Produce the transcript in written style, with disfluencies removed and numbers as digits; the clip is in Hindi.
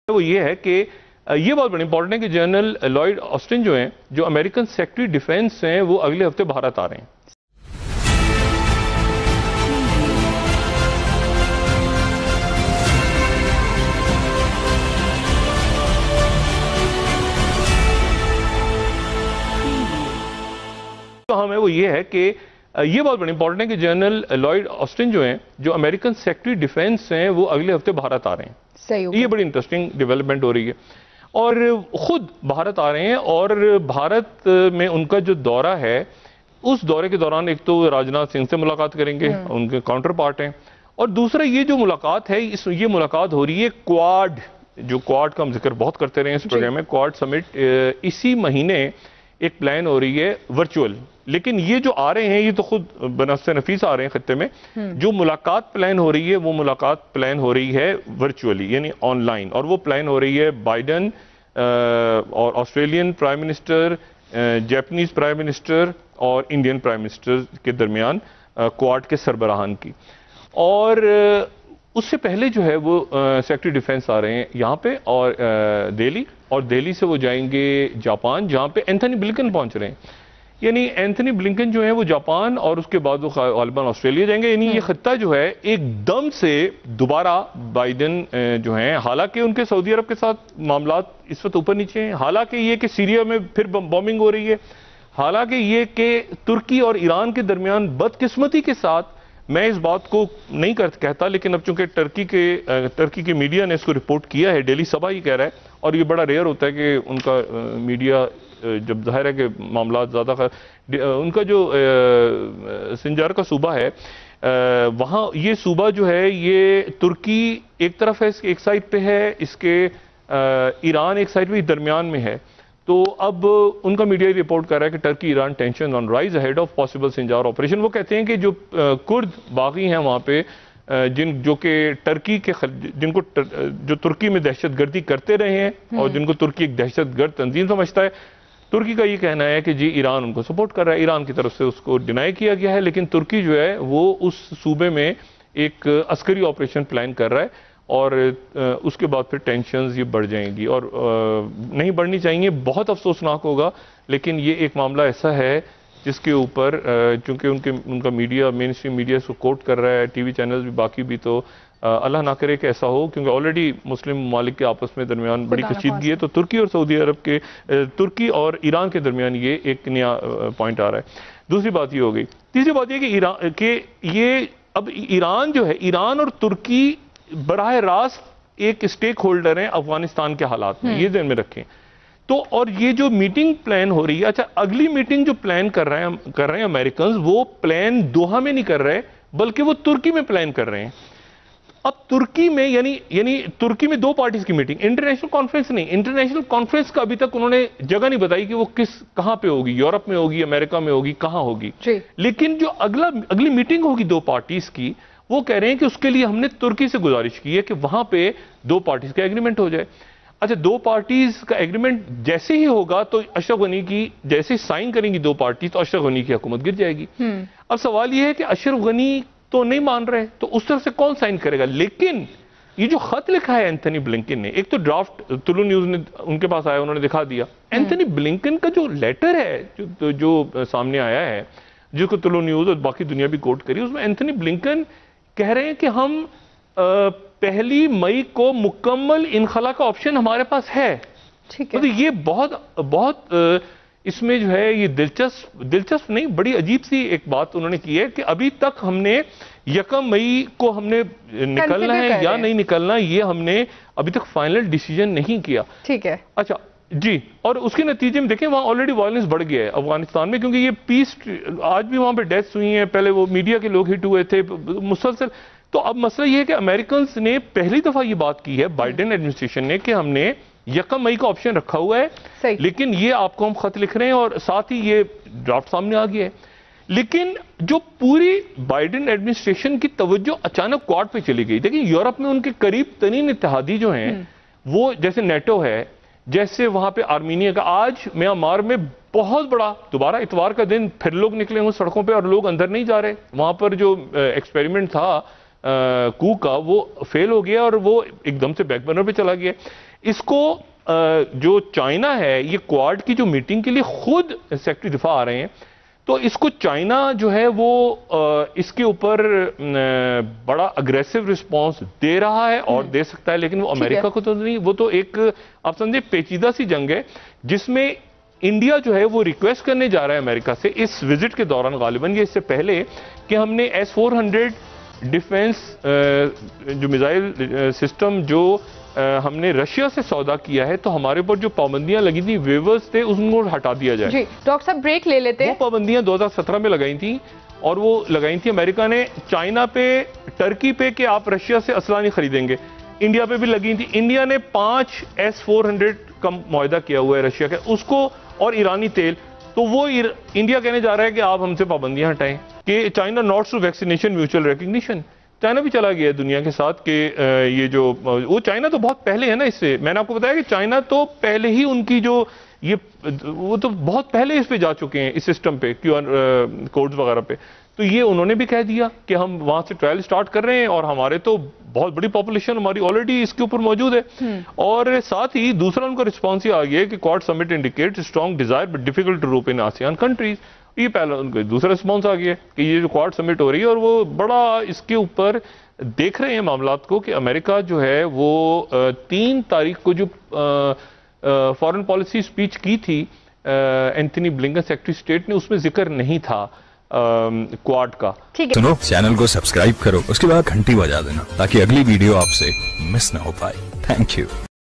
वो ये है कि ये बहुत बड़ी इंपॉर्टेंट है कि जनरल लॉयड ऑस्टिन जो हैं, जो अमेरिकन सेक्रेटरी डिफेंस हैं, वो अगले हफ्ते भारत आ रहे हैं। तो हमें वो ये है कि ये बहुत बड़ी इंपॉर्टेंट है कि जनरल लॉयड ऑस्टिन जो हैं, जो अमेरिकन सेक्रेटरी डिफेंस हैं, वो अगले हफ्ते भारत आ रहे हैं। सही, ये बड़ी इंटरेस्टिंग डेवलपमेंट हो रही है और खुद भारत आ रहे हैं और भारत में उनका जो दौरा है, उस दौरे के दौरान एक तो राजनाथ सिंह से मुलाकात करेंगे, उनके काउंटर पार्ट हैं, और दूसरा ये जो मुलाकात है, ये मुलाकात हो रही है क्वाड, जो क्वाड का हम जिक्र बहुत करते रहे हैं इस प्रोग्राम में, क्वाड समिट इसी महीने एक प्लान हो रही है वर्चुअल। लेकिन ये जो आ रहे हैं, ये तो खुद बनस्ते नफीस आ रहे हैं खत्ते में। जो मुलाकात प्लान हो रही है, वो मुलाकात प्लान हो रही है वर्चुअली, यानी ऑनलाइन, और वो प्लान हो रही है बाइडन और Australian prime minister, Japanese prime minister और इंडियन प्राइम मिनिस्टर के दरमियान क्वाड के सरबराहान की। और उससे पहले जो है वो सेक्रेटरी डिफेंस आ रहे हैं यहाँ पे, और दिल्ली, और दिल्ली से वो जाएंगे जापान, जहाँ पे एंथनी ब्लिंकन पहुंच रहे हैं। यानी एंथनी ब्लिंकन जो है वो जापान, और उसके बाद वो गालिबन ऑस्ट्रेलिया जाएंगे। यानी ये खत्ता जो है एकदम से दोबारा बाइडन जो हैं, हालांकि उनके सऊदी अरब के साथ मामलात इस वक्त ऊपर नीचे हैं, हालांकि ये कि सीरिया में फिर बॉम्बिंग हो रही है, हालांकि ये कि तुर्की और ईरान के दरमियान बदकिस्मती के साथ, मैं इस बात को नहीं कहता, लेकिन अब चूंकि टर्की के मीडिया ने इसको रिपोर्ट किया है, डेली सभा ही कह रहा है, और ये बड़ा रेयर होता है कि उनका मीडिया, जब जाहिर है कि मामला ज़्यादा, उनका जो सिंजार का सूबा है, वहाँ ये सूबा जो है, ये तुर्की एक तरफ है, एक साइड पे है इसके, ईरान एक साइड पे दरमियान में है। तो अब उनका मीडिया रिपोर्ट कर रहा है कि Turkey Iran tension on rise ahead of possible Sinjar operation. वो कहते हैं कि जो कुर्द बागी हैं वहाँ पे, जो कि टर्की के, जिनको जो तुर्की में दहशतगर्दी करते रहे हैं और जिनको तुर्की एक दहशतगर्द तंजीम समझता है, तुर्की का ये कहना है कि जी ईरान उनको सपोर्ट कर रहा है। ईरान की तरफ से उसको डिनाई किया गया है, लेकिन तुर्की जो है वो उस सूबे में एक अस्करी ऑपरेशन प्लान कर रहा है, और उसके बाद फिर टेंशन्स ये बढ़ जाएंगी, और नहीं बढ़नी चाहिए, बहुत अफसोसनाक होगा। लेकिन ये एक मामला ऐसा है जिसके ऊपर चूंकि उनका मीडिया, मेन स्ट्रीम मीडिया इसको कोट कर रहा है, टीवी चैनल्स भी, बाकी भी, तो अल्लाह ना करे कि ऐसा हो, क्योंकि ऑलरेडी मुस्लिम ममालिक के आपस में दरमियान बड़ी कशीदगी है। तो तुर्की और सऊदी अरब के, तुर्की और ईरान के दरमियान ये एक नया पॉइंट आ रहा है। दूसरी बात ये हो गई। तीसरी बात ये कि ईरान के, ये अब ईरान जो है, ईरान और तुर्की बराह रास्त एक स्टेक होल्डर हैं अफगानिस्तान के हालात में, ये ध्यान में रखें। तो और ये जो मीटिंग प्लान हो रही है, अच्छा अगली मीटिंग जो प्लान कर रहे हैं अमेरिकन, वो प्लान दोहा में नहीं कर रहे, बल्कि वो तुर्की में प्लान कर रहे हैं। अब तुर्की में, यानी तुर्की में दो पार्टीज की मीटिंग, इंटरनेशनल कॉन्फ्रेंस नहीं, इंटरनेशनल कॉन्फ्रेंस का अभी तक उन्होंने जगह नहीं बताई कि वो कहां पे होगी, यूरोप में होगी, अमेरिका में होगी, कहां होगी। लेकिन जो अगली मीटिंग होगी दो पार्टीज की, वो कह रहे हैं कि उसके लिए हमने तुर्की से गुजारिश की है कि वहां पे दो पार्टीज का एग्रीमेंट हो जाए। अच्छा, दो पार्टीज का एग्रीमेंट जैसे ही होगा तो अशरफ गनी की, जैसे साइन करेंगी दो पार्टीज, तो अशरफ गनी की हुकूमत गिर जाएगी। अब सवाल यह है कि अशरफ गनी तो नहीं मान रहे, तो उस तरफ से कौन साइन करेगा। लेकिन ये जो खत लिखा है एंथनी ब्लिंकन ने, एक तो ड्राफ्ट तुलु न्यूज ने उनके पास आया, उन्होंने दिखा दिया। एंथनी ब्लिंकन का जो लेटर है, जो सामने आया है, जिसको तुलु न्यूज और बाकी दुनिया भी कोट करी, उसमें एंथनी ब्लिंकन कह रहे हैं कि हम 1 मई को मुकम्मल इनखला का ऑप्शन हमारे पास है। ठीक है। तो ये बहुत इसमें जो है ये दिलचस्प नहीं, बड़ी अजीब सी एक बात उन्होंने की है कि अभी तक हमने 1 मई को हमने निकलना है या नहीं निकलना, ये हमने अभी तक फाइनल डिसीजन नहीं किया। ठीक है। अच्छा जी, और उसके नतीजे में देखें वहां ऑलरेडी वायलेंस बढ़ गया है अफगानिस्तान में, क्योंकि ये पीस, आज भी वहां पे डेथ्स हुई हैं, पहले वो मीडिया के लोग हिट हुए थे मुसलसल। तो अब मसला ये है कि अमेरिकन ने पहली दफा ये बात की है, बाइडेन एडमिनिस्ट्रेशन ने, कि हमने 1 मई का ऑप्शन रखा हुआ है, लेकिन ये आपको हम खत लिख रहे हैं, और साथ ही ये ड्राफ्ट सामने आ गया है। लेकिन जो पूरी बाइडेन एडमिनिस्ट्रेशन की तवज्जो अचानक क्वाड पे चली गई। देखिए यूरोप में उनके करीब तरीन इत्तेहादी जो हैं, वो जैसे नेटो है, जैसे वहां पे आर्मीनिया का, आज म्यांमार में बहुत बड़ा दोबारा इतवार का दिन फिर लोग निकले हुए सड़कों पे, और लोग अंदर नहीं जा रहे। वहां पर जो एक्सपेरिमेंट था कू का, वो फेल हो गया और वो एकदम से बैक बर्नर पे चला गया। इसको जो चाइना है, ये क्वाड की जो मीटिंग के लिए खुद सेक्रेटरी दिफा आ रहे हैं, तो इसको चाइना जो है वो इसके ऊपर बड़ा अग्रेसिव रिस्पांस दे रहा है और दे सकता है, लेकिन वो अमेरिका को तो नहीं, वो तो एक आप समझे पेचीदा सी जंग है जिसमें इंडिया जो है वो रिक्वेस्ट करने जा रहा है अमेरिका से इस विजिट के दौरान, गालिबन ये इससे पहले, कि हमने S-400 डिफेंस जो मिसाइल सिस्टम जो हमने रशिया से सौदा किया है, तो हमारे ऊपर जो पाबंदियां लगी थी, वेवर्स थे, उनको हटा दिया जाए। जी डॉक्टर साहब ब्रेक ले लेते हैं। वो पाबंदियां 2017 में लगाई थी और वो लगाई थी अमेरिका ने चाइना पे, टर्की पे कि आप रशिया से असला नहीं खरीदेंगे। इंडिया पे भी लगी थी। इंडिया ने 5 S-400 का मुआहदा किया हुआ है रशिया का, उसको और ईरानी तेल, तो वो इंडिया कहने जा रहा है कि आप हमसे पाबंदियां हटाएं कि China not to vaccination mutual recognition. China भी चला गया है दुनिया के साथ कि ये जो वो चाइना तो बहुत पहले है ना, इससे मैंने आपको बताया कि चाइना तो पहले ही उनकी जो ये वो तो बहुत पहले इस पे जा चुके हैं, इस सिस्टम पे, QR कोड्स वगैरह पे। तो ये उन्होंने भी कह दिया कि हम वहां से ट्रायल स्टार्ट कर रहे हैं और हमारे तो बहुत बड़ी पॉपुलेशन हमारी ऑलरेडी इसके ऊपर मौजूद है। और साथ ही दूसरा उनका रिस्पॉन्स ये आ गया कि Quad summit indicates strong desire but difficult to rope in ASEAN countries. ये पहला उनका दूसरा रिस्पॉन्स आ गया कि ये जो क्वाड समिट हो रही है और वो बड़ा इसके ऊपर देख रहे हैं मामलात को कि अमेरिका जो है वो 3 तारीख को जो फॉरेन पॉलिसी स्पीच की थी एंथनी ब्लिंकन सेक्रेटरी स्टेट ने, उसमें जिक्र नहीं था क्वाड का। सुनो, चैनल को सब्सक्राइब करो, उसके बाद घंटी बजा देना ताकि अगली वीडियो आपसे मिस ना हो पाए। Thank you.